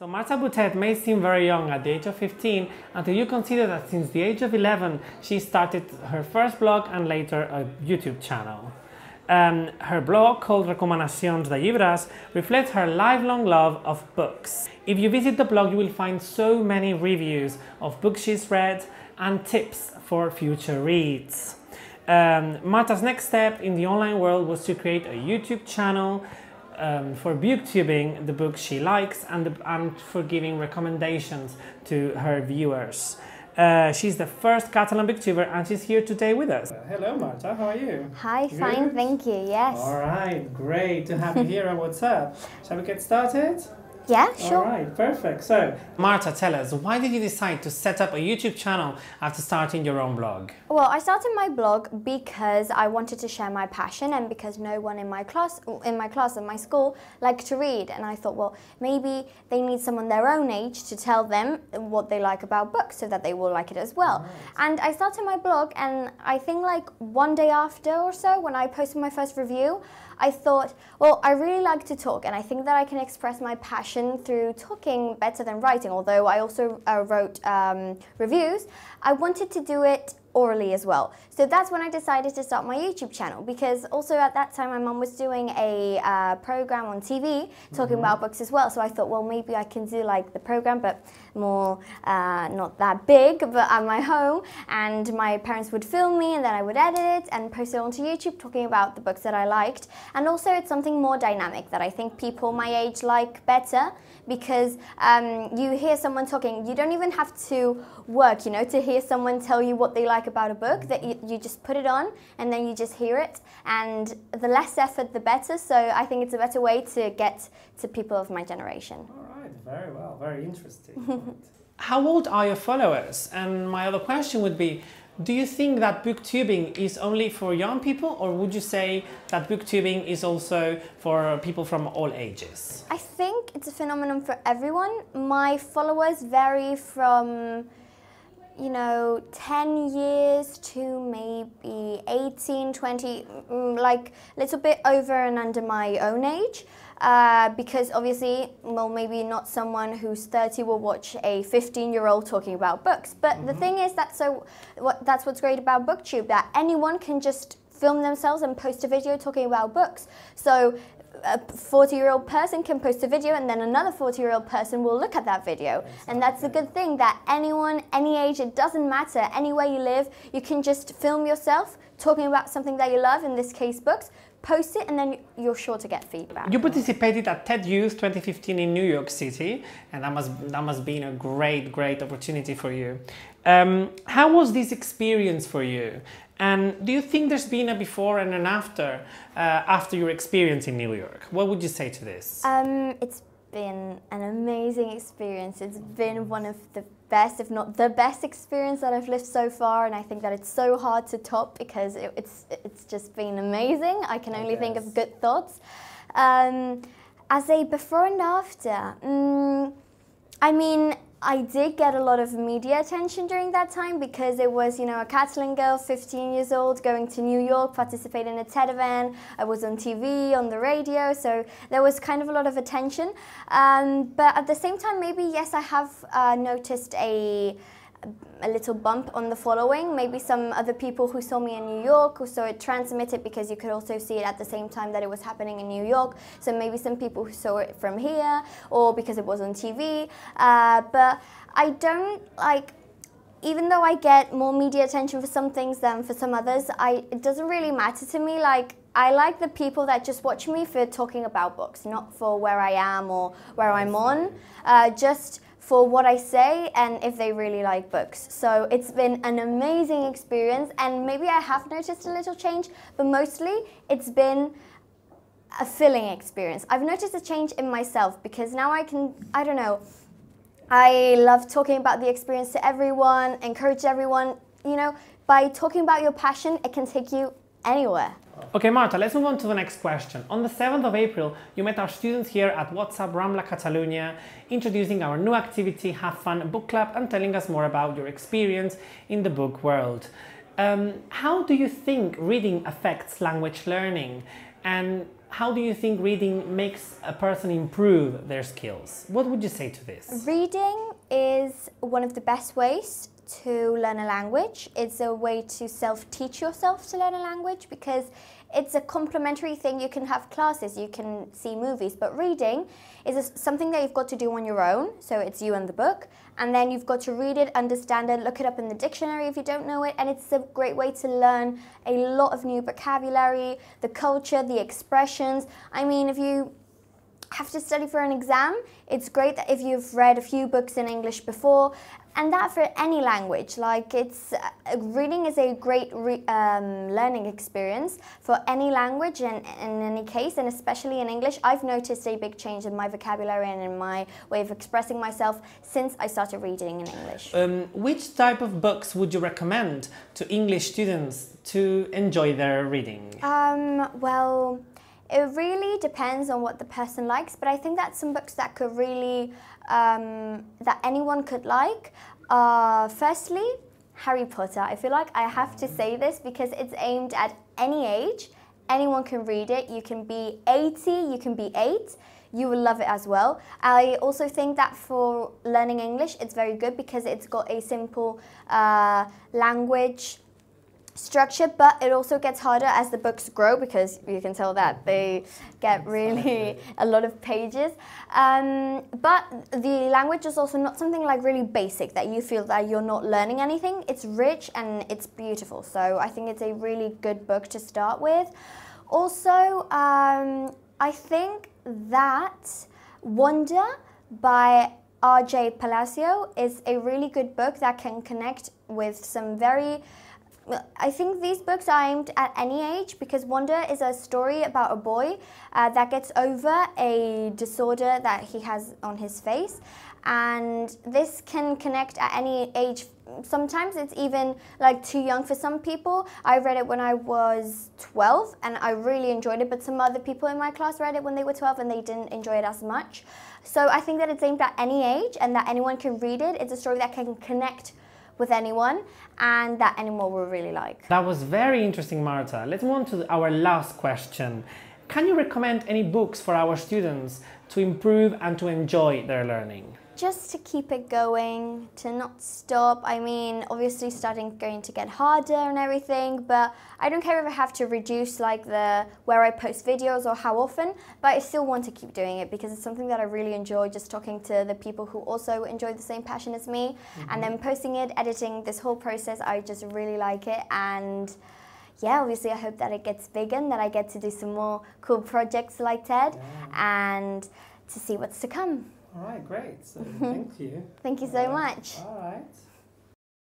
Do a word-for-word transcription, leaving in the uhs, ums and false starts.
So Marta Boutet may seem very young at the age of fifteen until you consider that since the age of eleven she started her first blog and later a YouTube channel. Um, her blog, called Recomanacions de Llibres, reflects her lifelong love of books. If you visit the blog, you will find so many reviews of books she's read and tips for future reads. Um, Marta's next step in the online world was to create a YouTube channel um, for booktubing the books she likes and, the, and for giving recommendations to her viewers. Uh, she's the first Catalan booktuber and she's here today with us. Uh, hello Marta, how are you? Hi, Good? Fine, thank you, yes. Alright, great to have you here and what's up? Shall we get started? Yeah, sure. Alright, perfect. So, Marta, tell us, why did you decide to set up a YouTube channel after starting your own blog? Well, I started my blog because I wanted to share my passion and because no one in my class, in my class at my school liked to read. And I thought, well, maybe they need someone their own age to tell them what they like about books so that they will like it as well. Right. And I started my blog, and I think like one day after or so, when I posted my first review, I thought, well, I really like to talk, and I think that I can express my passion through talking better than writing. Although I also uh, wrote um, reviews, I wanted to do it orally as well. So that's when I decided to start my YouTube channel, because also at that time my mum was doing a uh, program on T V talking mm-hmm. about books as well. So I thought, well, maybe I can do like the program, but more uh, not that big, but at my home, and my parents would film me and then I would edit it and post it onto YouTube talking about the books that I liked. And also it's something more dynamic that I think people my age like better, because um, you hear someone talking, you don't even have to work, you know, to hear someone tell you what they like about a book, that you, you just put it on and then you just hear it, and the less effort the better. So I think it's a better way to get to people of my generation. All right, very well, very interesting. How old are your followers? And my other question would be, do you think that booktubing is only for young people, or would you say that booktubing is also for people from all ages? I think it's a phenomenon for everyone. My followers vary from, you know, ten years to maybe eighteen, twenty, like a little bit over and under my own age. Uh, because obviously, well, maybe not someone who's thirty will watch a fifteen-year-old talking about books. But mm-hmm. the thing is that so what, that's what's great about BookTube, that anyone can just film themselves and post a video talking about books. So a forty-year-old person can post a video, and then another forty-year-old person will look at that video. Exactly. And that's the good thing, that anyone, any age, it doesn't matter, anywhere you live, you can just film yourself talking about something that you love, in this case books, post it, and then you're sure to get feedback. You participated at TED Youth twenty fifteen in New York City, and that must, that must be a great, great opportunity for you. Um, how was this experience for you? And do you think there's been a before and an after, uh, after your experience in New York? What would you say to this? Um, it's been an amazing experience. It's been one of the best, if not the best experience that I've lived so far, and I think that it's so hard to top because it, it's it's just been amazing. I can only think of good thoughts. Um, as a before and after, um, I mean, I did get a lot of media attention during that time because it was, you know, a Catalan girl, fifteen years old, going to New York, participating in a TED event. I was on T V, on the radio, so there was kind of a lot of attention. Um, but at the same time, maybe, yes, I have uh, noticed a a little bump on the following. Maybe some other people who saw me in New York, who saw it transmitted, because you could also see it at the same time that it was happening in New York. So maybe some people who saw it from here, or because it was on T V. Uh, but I don't, like, even though I get more media attention for some things than for some others, I, it doesn't really matter to me. Like, I like the people that just watch me for talking about books, not for where I am or where I'm on. Uh, just for what I say and if they really like books. So it's been an amazing experience, and maybe I have noticed a little change, but mostly it's been a filling experience. I've noticed a change in myself because now I can, I don't know, I love talking about the experience to everyone, encourage everyone. You know, by talking about your passion, it can take you anywhere. Okay, Marta, let's move on to the next question. On the seventh of April, you met our students here at WhatsApp Rambla Catalunya, introducing our new activity, Have Fun Book Club, and telling us more about your experience in the book world. Um, how do you think reading affects language learning? And how do you think reading makes a person improve their skills? What would you say to this? Reading is one of the best ways to learn a language. It's a way to self-teach yourself to learn a language because it's a complementary thing. You can have classes, you can see movies, but reading is a, something that you've got to do on your own. So it's you and the book, and then you've got to read it, understand it, look it up in the dictionary if you don't know it, and it's a great way to learn a lot of new vocabulary, the culture, the expressions. I mean, if you have to study for an exam, it's great that if you've read a few books in English before, and that for any language. Like it's uh, reading is a great re um, learning experience for any language and in any case, and especially in English. I've noticed a big change in my vocabulary and in my way of expressing myself since I started reading in English. Um, which type of books would you recommend to English students to enjoy their reading? Um, well, it really depends on what the person likes, but I think that some books that could really, um, that anyone could like are, firstly, Harry Potter. I feel like I have to say this because it's aimed at any age. Anyone can read it. You can be eighty, you can be eight. You will love it as well. I also think that for learning English, it's very good because it's got a simple uh, language structure, but it also gets harder as the books grow because you can tell that they get really a lot of pages. Um, but the language is also not something like really basic that you feel that you're not learning anything. It's rich and it's beautiful, so I think it's a really good book to start with. Also, um, I think that Wonder by R J Palacio is a really good book that can connect with some very I think these books are aimed at any age because Wonder is a story about a boy uh, that gets over a disorder that he has on his face, and this can connect at any age. Sometimes it's even like too young for some people. I read it when I was twelve and I really enjoyed it, but some other people in my class read it when they were twelve and they didn't enjoy it as much. So I think that it's aimed at any age and that anyone can read it. It's a story that can connect with anyone and that anyone will really like. That was very interesting, Marta. Let's move on to our last question. Can you recommend any books for our students to improve and to enjoy their learning? Just to keep it going, to not stop. I mean, obviously starting going to get harder and everything, but I don't care if I have to reduce like the where I post videos or how often, but I still want to keep doing it because it's something that I really enjoy, just talking to the people who also enjoy the same passion as me, mm-hmm. and then posting it, editing, this whole process, I just really like it. And yeah, obviously I hope that it gets bigger and that I get to do some more cool projects like TED, yeah. and to see what's to come. All right, great. So thank you. Thank you so much. All right.